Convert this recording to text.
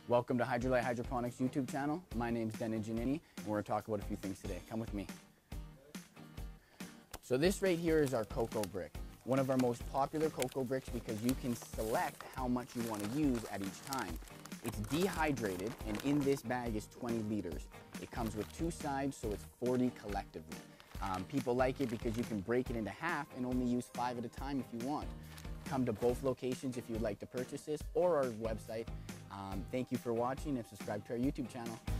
Welcome to Hydrolite Hydroponics YouTube channel. My name's Den Giannini, and we're going to talk about a few things today. Come with me. So this right here is our cocoa brick. One of our most popular cocoa bricks because you can select how much you want to use at each time. It's dehydrated, and in this bag is 20 liters. It comes with two sides, so it's 40 collectively. People like it because you can break it into half and only use 5 at a time if you want. Come to both locations if you'd like to purchase this, or our website. Thank you for watching, and subscribe to our YouTube channel.